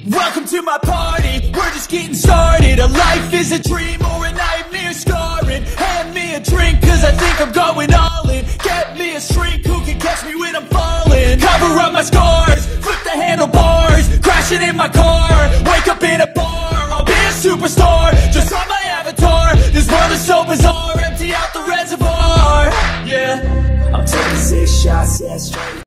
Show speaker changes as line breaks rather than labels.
Welcome to my party, we're just getting started. A life is a dream or a nightmare scarring. Hand me a drink cause I think I'm going all in. Get me a shrink who can catch me when I'm falling. Cover up my scars, flip the handlebars, crashing in my car, wake up in a bar. I'll be a superstar, just on my avatar. This world is so bizarre, empty out the reservoir. Yeah, I'm taking 6 shots, yeah, straight.